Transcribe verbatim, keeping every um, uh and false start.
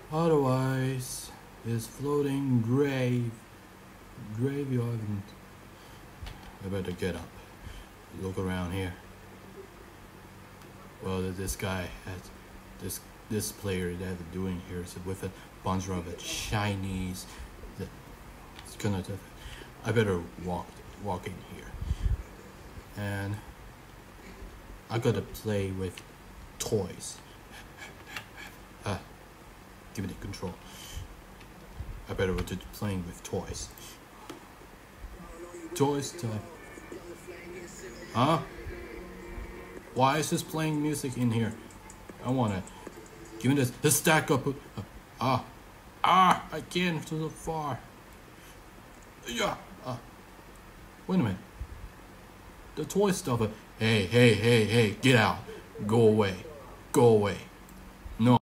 Otherwise, this floating grave graveyard. I better get up. Look around here. Well, this guy has this this player that they're doing here is with a bunch of Chinese. It's gonna. I better walk walk in here, and I gotta play with toys. Uh, give me the control. I better go to playing with toys. Toys time. Huh? Why is this playing music in here? I wanna give me this this stack up. Uh, ah, ah! I can't too far. Yeah. Uh, wait a minute. The toy stuff. Uh, hey, hey, hey, hey! Get out! Go away! Go away! No.